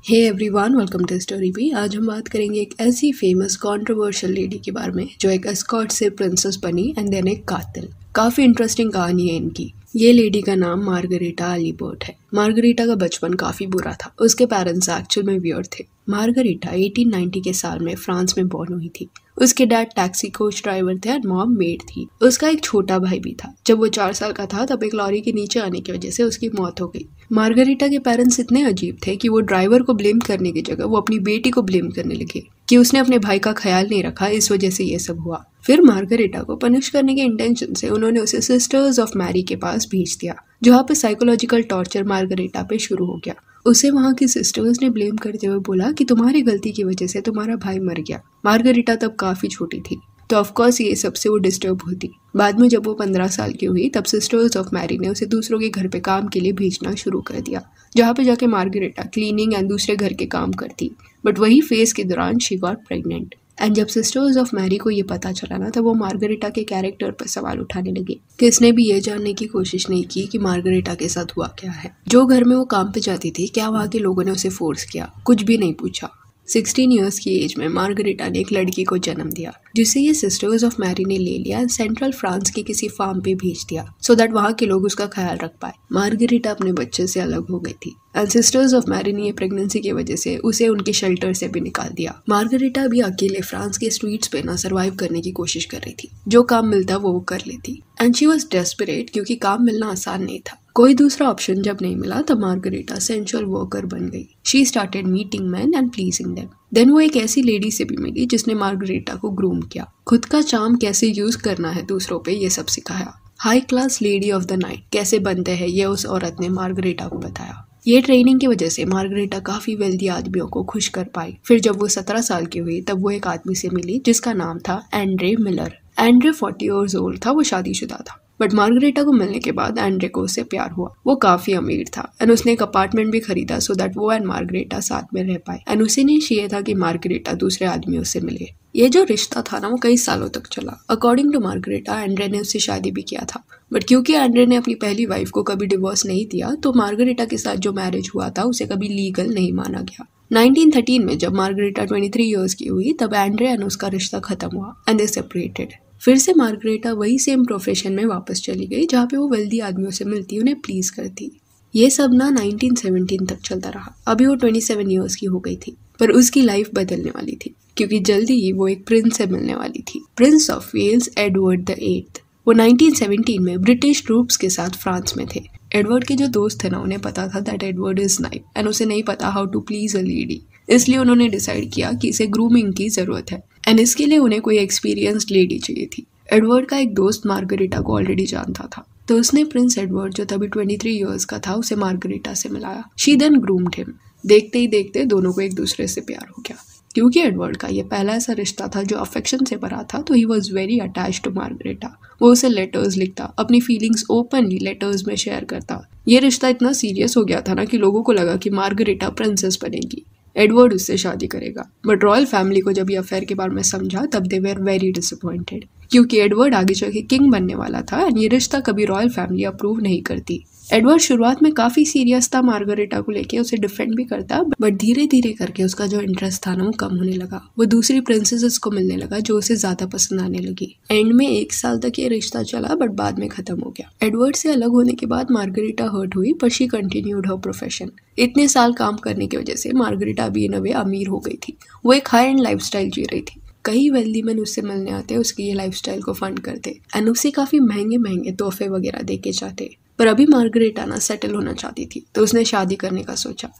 Hey everyone, welcome to story B. आज हम बात करेंगे एक ऐसी फेमस कंट्रोवर्शियल लेडी के बारे में जो एक एस्कॉर्ट से प्रिंसेस बनी एंड देन एक कातिल। काफी इंटरेस्टिंग कहानी है इनकी। ये लेडी का नाम मार्गरेटा अलीबर्ट है। मार्गरेटा का बचपन काफी बुरा था। उसके पेरेंट्स एक्चुअल में वियर्ड थे। मार्गरेटा 1890 के साल में फ्रांस में बॉर्न हुई थी। उसके डैड टैक्सी कोच ड्राइवर थे और मॉम मेड थी। उसका एक छोटा भाई भी था। जब वो 4 साल का था तब एक लॉरी के नीचे आने की वजह से उसकी मौत हो गई। मार्गरेटा के पेरेंट्स इतने अजीब थे कि वो ड्राइवर को ब्लेम करने की जगह वो अपनी बेटी को ब्लेम करने लगे कि उसने अपने भाई का ख्याल नहीं रखा, इस वजह से ये सब हुआ। फिर मार्गरेटा को पनिश करने के इंटेंशन से उन्होंने उसे सिस्टर्स ऑफ मैरी के पास भेज दिया, जहाँ पे साइकोलॉजिकल टॉर्चर मार्गरेटा पे शुरू हो गया। उसे वहाँ की सिस्टर्स ने ब्लेम करते हुए बोला कि तुम्हारी गलती की वजह से तुम्हारा भाई मर गया। मार्गरेटा तब काफी छोटी थी तो ऑफकोर्स ये सबसे वो डिस्टर्ब होती। बाद में जब वो 15 साल की हुई तब सिस्टर्स ऑफ मैरी ने उसे दूसरों के घर पे काम के लिए भेजना शुरू कर दिया, जहाँ पे जाके मार्गरेटा क्लीनिंग एंड दूसरे घर के काम करती। बट वही फेज के दौरान शी गॉट प्रेग्नेंट एंड जब सिस्टर्स ऑफ मैरी को ये पता चला ना तब वो मार्गरेटा के कैरेक्टर पर सवाल उठाने लगे। किसने भी ये जानने की कोशिश नहीं की कि मार्गरेटा के साथ हुआ क्या है। जो घर में वो काम पे जाती थी, क्या वहाँ के लोगों ने उसे फोर्स किया? कुछ भी नहीं पूछा। 16 इयर्स की एज में मार्गरेटा ने एक लड़की को जन्म दिया, जिसे ये सिस्टर्स ऑफ मैरी ने ले लिया एंड सेंट्रल फ्रांस के किसी फार्म पे भेज दिया सो दैट वहाँ के लोग उसका ख्याल रख पाए। मार्गरेटा अपने बच्चे से अलग हो गई थी एंड सिस्टर्स ऑफ मैरी ने ये प्रेगनेंसी की वजह से उसे उनके शेल्टर से भी निकाल दिया। मार्गरेटा भी अकेले फ्रांस के स्ट्रीट्स पे ना सर्वाइव करने की कोशिश कर रही थी। जो काम मिलता वो कर लेती एंड शी वॉज डेस्परेट, क्योंकि काम मिलना आसान नहीं था। कोई दूसरा ऑप्शन जब नहीं मिला तब मार्गरेटा सेंशुअल वर्कर बन गई। She started meeting man and pleasing them. Then वो एक ऐसी लेडी से भी मिली जिसने मार्गरेटा को ग्रूम किया। खुद का चार्म कैसे यूज करना है दूसरों पे ये सब सिखाया। High class lady of the night कैसे बनते हैं ये उस औरत ने मार्गरेटा को बताया। ये ट्रेनिंग की वजह से मार्गरेटा काफी वेल्दी आदमियों को खुश कर पाई। फिर जब वो 17 साल की हुई तब वो एक आदमी से मिली जिसका नाम था Andre Miller. Andre 40 years old था। वो शादीशुदा था। बट मार्गरेटा को मिलने के बाद एंड्रे को उससे प्यार हुआ। वो काफी अमीर था एंड उसने एक अपार्टमेंट भी खरीदा सो दैट वो एंड मार्गरेटा साथ में रह पाए। एंड उसी ने चाहिए था कि मार्गरेटा दूसरे आदमियों से मिले। ये जो रिश्ता था ना वो कई सालों तक चला। अकॉर्डिंग टू मार्गरेटा एंड्रे ने उससे शादी भी किया था, बट क्योंकि एंड्रे ने अपनी पहली वाइफ को कभी डिवोर्स नहीं दिया तो मार्गरेटा के साथ जो मैरिज हुआ था उसे कभी लीगल नहीं माना गया। 1913 में जब मार्गरेटा 23 इयर्स की हुई तब एंड्रे एंड उसका रिश्ता खत्म हुआ एंड दे सेपरेटेड। फिर से मार्गरेटा वही सेम प्रोफेशन में वापस चली गई जहाँ पे वो वेल्दी आदमियों से मिलती, उन्हें प्लीज करती। ये सब ना 1917 तक चलता रहा। अभी वो 27 इयर्स की हो गई थी, पर उसकी लाइफ बदलने वाली थी क्योंकि जल्दी ही वो एक प्रिंस से मिलने वाली थी, Prince of Wales Edward the 8th। वो 1917 में ब्रिटिश ट्रूप्स के साथ फ्रांस में थे। एडवर्ड के जो दोस्त थे ना उन्हें पता था that Edward is naive and उसे नहीं पता how to please a lady, इसलिए उन्होंने डिसाइड किया कि इसे ग्रूमिंग की जरूरत है एंड इसके लिए उन्हें कोई एक्सपीरियंस्ड लेडी चाहिए थी। एडवर्ड का एक दोस्त मार्गरेटा को ऑलरेडी जानता था तो उसने प्रिंस एडवर्ड जो तभी 23 इयर्स का था उसे मार्गरेटा से मिलाया। She then groomed him. देखते ही देखते दोनों को एक दूसरे से प्यार हो गया। क्योंकि एडवर्ड का ये पहला ऐसा रिश्ता था जो अफेक्शन से भरा था तो he was very attached to Margareta. वो उसे लेटर्स लिखता, अपनी फीलिंग्स ओपनली लेटर्स में शेयर करता। ये रिश्ता इतना सीरियस हो गया था ना कि लोगों को लगा कि मार्गरेटा प्रिंसेस बनेगी, एडवर्ड उससे शादी करेगा। बट रॉयल फैमिली को जब ये अफेयर के बारे में समझा तब दे वेर वेरी डिसअपॉइंटेड, क्योंकि एडवर्ड आगे चल के किंग बनने वाला था एंड ये रिश्ता कभी रॉयल फैमिली अप्रूव नहीं करती। एडवर्ड शुरुआत में काफी सीरियस था मार्गरेटा को लेके, उसे डिफेंड भी करता, बट धीरे धीरे करके उसका जो इंटरेस्ट था ना वो कम होने लगा। वो दूसरी प्रिंसेसेस को मिलने लगा जो उसे ज्यादा पसंद आने लगी। एंड में 1 साल तक ये रिश्ता चला बट बाद में खत्म हो गया। एडवर्ड से अलग होने के बाद मार्गरेटा हर्ट हुई पर शी कंटिन्यूड हर प्रोफेशन। इतने साल काम करने की वजह से मार्गरेटा भी इन अ वे अमीर हो गई थी। वो एक हाई एंड लाइफस्टाइल जी रही थी। कई वेल्दी मैन उससे मिलने आते, उसकी ये लाइफस्टाइल को फंड करते एंड उसे काफी महंगे महंगे तोहफे वगैरह दे के जाते। पर अभी मार्गरेटा ना सेटल होना चाहती थी तो उसने शादी करने का सोचा।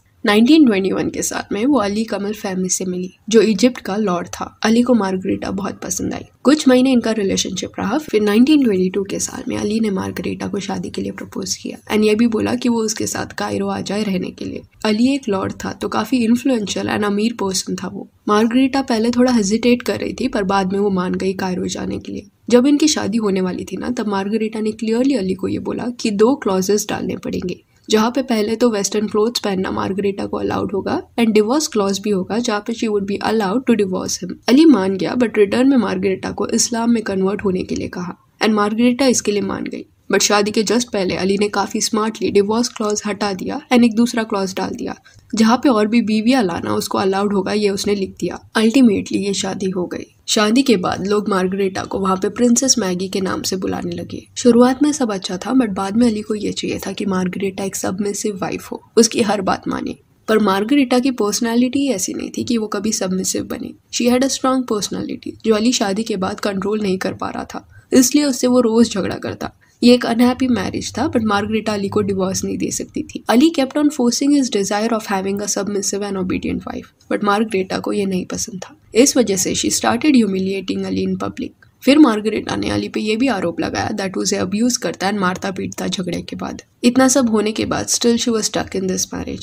1921 के साल में वो अली कमल फैमिली से मिली जो इजिप्ट का लॉर्ड था। अली को मार्गरेटा बहुत पसंद आई। कुछ महीने इनका रिलेशनशिप रहा। फिर 1922 के साल में अली ने मार्गरेटा को शादी के लिए प्रपोज किया एंड ये भी बोला कि वो उसके साथ कायरो आ जाए रहने के लिए। अली एक लॉर्ड था तो काफी इन्फ्लुएंशियल एंड अमीर पर्सन था वो। मार्गरेटा पहले थोड़ा हेजिटेट कर रही थी पर बाद में वो मान गई कायरो जाने के लिए। जब इनकी शादी होने वाली थी ना तब मार्गरेटा ने क्लियरली अली को ये बोला कि 2 क्लॉजेस डालने पड़ेंगे, जहाँ पे पहले तो वेस्टर्न क्लोथ्स पहनना मार्गरेटा को अलाउड होगा एंड डिवोर्स क्लॉज भी होगा जहाँ पे she would be allowed to divorce him. Ali मान गया बट रिटर्न में मार्गरेटा को इस्लाम में कन्वर्ट होने के लिए कहा एंड मार्गरेटा इसके लिए मान गई। बट शादी के जस्ट पहले अली ने काफी स्मार्टली डिवोर्स क्लॉज हटा दिया एंड एक दूसरा क्लॉज डाल दिया जहाँ पे और भी बीवियां लाना उसको अलाउड होगा, ये उसने लिख दिया। अल्टीमेटली ये शादी हो गई। शादी के बाद लोग मार्गरेटा को वहाँ पे प्रिंसेस मैगी के नाम से बुलाने लगे। शुरुआत में सब अच्छा था, बट बाद में अली को ये चाहिए था कि मार्गरेटा एक सबमिसिव वाइफ हो, उसकी हर बात माने। पर मार्गरेटा की पर्सनालिटी ऐसी नहीं थी कि वो कभी सबमिसिव बने। She had a strong personality जो अली शादी के बाद कंट्रोल नहीं कर पा रहा था, इसलिए उससे वो रोज झगड़ा करता। ये एक अनहैप्पी मैरिज था, बट मार्गरेटा अली को डिवोर्स नहीं दे सकती थी। Ali kept on forcing his desire of having a submissive and obedient wife, but Margareta को ये नहीं पसंद था। इस वजह से she started humiliating Ali in public. फिर मार्गरेटा ने अली पे ये भी आरोप लगाया दैट उसे अब्यूज करता एंड मारता पीटता झगड़े के बाद। इतना सब होने के बाद still she was stuck in this marriage.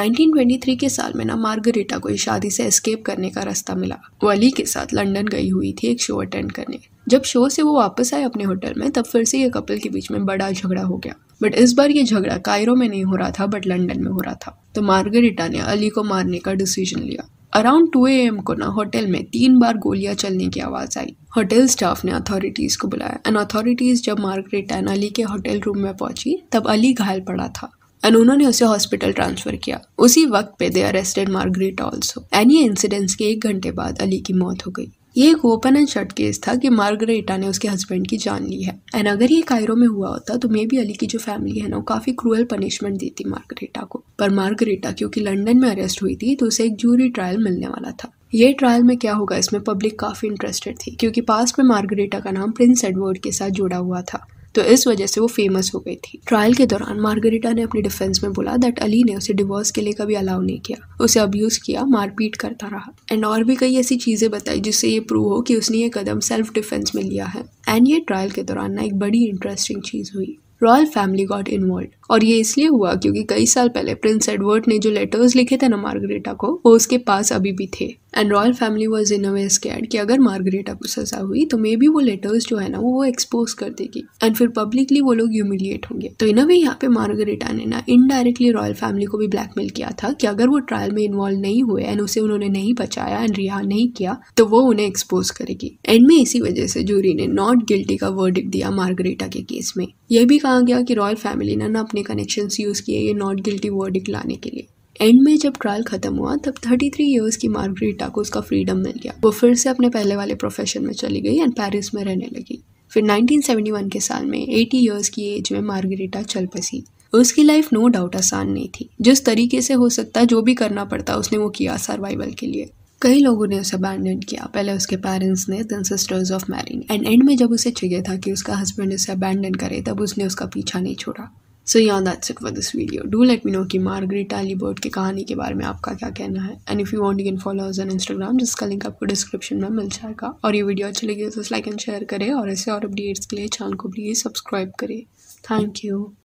1923 के साल में ना मार्गरेटा को इस शादी से एस्केप करने का रास्ता मिला। वो अली के साथ लंदन गई हुई थी एक शो अटेंड करने। जब शो से वो वापस आए अपने होटल में, तब फिर से ये कपल के बीच में बड़ा झगड़ा हो गया। बट इस बार ये झगड़ा कायरो में नहीं हो रहा था, बट लंदन में हो रहा था। तो मार्गरेटा ने अली को मारने का डिसीजन लिया। अराउंड 2 AM को ना होटल में 3 बार गोलियां चलने की आवाज आई। होटल स्टाफ ने अथॉरिटीज को बुलाया एंड अथॉरिटीज जब मार्गरेटा एंड अली के होटल रूम में पहुंची, तब अली घायल पड़ा था एंड उन्होंने उसे हॉस्पिटल ट्रांसफर किया। उसी वक्त पे they arrested Margareta also and ये इंसिडेंट्स के 1 घंटे बाद अली की मौत हो गई। ये एक ओपन एंड शट केस था कि मार्गरेटा ने उसके हस्बैंड की जान ली है एंड अगर ये कायरो में हुआ होता तो मे बी अली की जो फैमिली है ना वो काफी क्रूअल पनिशमेंट देती मार्गरेटा को। पर मार्गरेटा क्योंकि लंदन में अरेस्ट हुई थी तो उसे एक जूरी ट्रायल मिलने वाला था। ये ट्रायल में क्या होगा इसमें पब्लिक काफी इंटरेस्टेड थी क्योंकि पास्ट में मार्गरेटा का नाम प्रिंस एडवर्ड के साथ जुड़ा हुआ था, तो इस वजह से वो फेमस हो गई थी। ट्रायल के दौरान मार्गरेटा ने अपनी डिफेंस में बोला दैट अली ने उसे डिवोर्स के लिए कभी अलाउ नहीं किया, उसे अब्यूज किया, मारपीट करता रहा एंड और भी कई ऐसी चीजें बताई जिससे ये प्रूव हो कि उसने ये कदम सेल्फ डिफेंस में लिया है। एंड ये ट्रायल के दौरान ना एक बड़ी इंटरेस्टिंग चीज हुई। रॉयल फैमिली गॉट इन्वॉल्व और ये इसलिए हुआ क्योंकि कई साल पहले प्रिंस एडवर्ड ने जो लेटर्स लिखे थे ना मार्गरेटा को, वो उसके पास अभी भी थे and royal family was in a way scared कि अगर मार्गरेटा को सजा हुई तो मे बी वो लेटर्स जो है ना वो एक्सपोज कर देगी एंड फिर पब्लिकली वो लोग ह्यूमिलिएट होंगे। तो इन अ वे यहाँ पे मार्गरेटा ने ना इनडायरेक्टली रॉयल फैमिली को भी ब्लैकमेल किया था कि अगर वो ट्रायल में इन्वॉल्व नहीं हुए एंड उसे उन्होंने नहीं बचाया एंड रिहा नहीं किया तो वो उन्हें एक्सपोज करेगी। एंड में इसी वजह से जूरी ने नॉट गिल्टी का वर्डिक्ट दिया मार्गरेटा के केस में। यह भी कहा गया कि रॉयल फैमिली ने ना अपने कनेक्शंस यूज किए ये नॉट गिल्टी वर्डिक्ट लाने के लिए। एंड में जब ट्रायल खत्म हुआ तब 33 इयर्स की मार्गरेटा को उसका फ्रीडम मिल गया। वो फिर से अपने पहले वाले प्रोफेशन में चली गई एंड पेरिस में रहने लगी। फिर 1971 के साल में 80 इयर्स की एज में मार्गरेटा चल बसी। उसकी लाइफ नो डाउट आसान नहीं थी। जिस तरीके से हो सकता जो भी करना पड़ता उसने वो किया सर्वाइवल के लिए। कई लोगों ने उसे अबैंडन किया, पहले उसके पेरेंट्स ने, then sisters of Mary and end में जब उसे चाहिए था कि उसका हस्बैंड उसे अबैंडन करे तब उसने उसका पीछा नहीं छोड़ा। So yeah, that's it for this video. Do let me know कि मार्गरेटा अली बर्ड की कहानी के बारे में आपका क्या कहना है। And if you want you can follow us on Instagram, जिसका लिंक आपको डिस्क्रिप्शन में मिल जाएगा। और ये वीडियो अच्छी लगी तो लाइक एंड शेयर करें और ऐसे और अपडेट्स के लिए चैनल को प्लीज़ सब्सक्राइब करें। Thank you.